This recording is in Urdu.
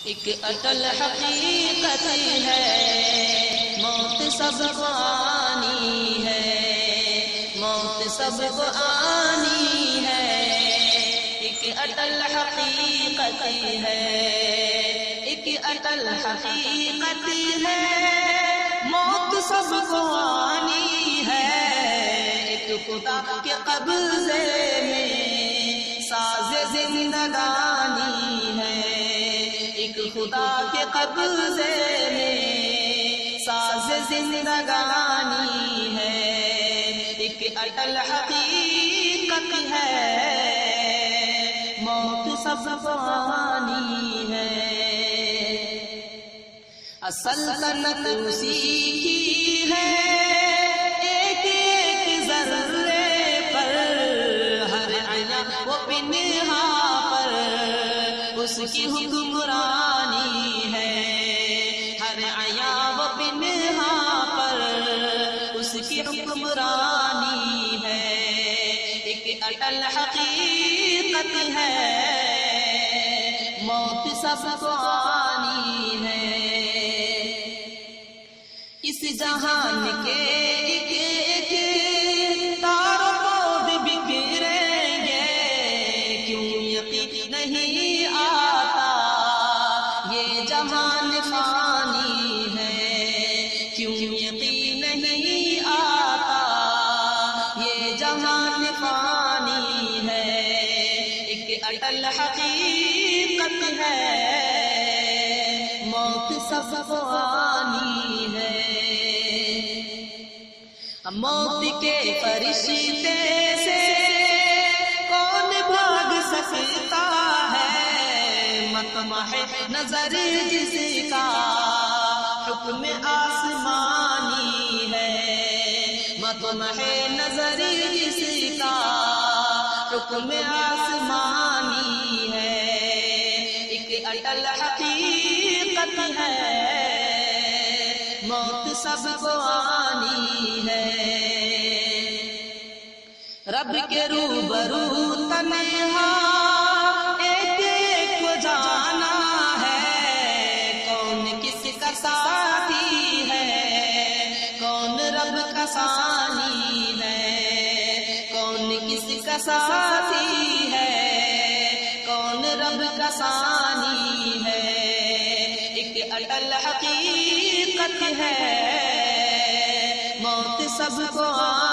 ایک اٹل حقیقت ہے، موت سب کو آنی ہے، موت سب کو آنی ہے۔ ایک اٹل حقیقت ہے، ایک اٹل حقیقت ہے، موت سب کو آنی ہے۔ ایک خدا کے قبضے میں ساز زندگانی ہے، ایک خدا کے قبضے میں ساز زندگانی ہے۔ ایک اٹل حقیقت ہے، موت سب کو آنی ہے۔ سلطنت اسی کی ہے، ایک ایک ذرے پر، ہر عیاں و پنہا پر اس کی حکمرانی ہے، ہر عیاں و پنہا پر اس کی حکمرانی ہے۔ ایک اٹل حقیقت ہے، موت سب کو آنی ہے۔ اس جہان کے ایک ایک تار و پود بکھریں گے، کیوں یقین نہیں آتا یہ جہان فانی ہے، کیوں یقین نہیں آتا یہ جہان فانی ہے۔ ایک اٹل حقیقت ہے، موت سب کو آنی ہے۔ موت کے فرشتے سے کون بھاگ سکتا ہے، مطمح نظر جس کا حکم آسمانی ہے، مطمح نظر جس کا حکم آسمانی ہے۔ ایک اٹل حقیقت ہے، موت سب کو آنی ہے۔ رب کے روبرو تنہا ایک ایک کو جانا ہے، کون کس کا ساتھی ہے، کون رب کا ثانی ہے، کون کس کا ساتھی ہے، کون رب کا ثانی ہے۔ ایک اٹل حقیقت ہے، موت سب کو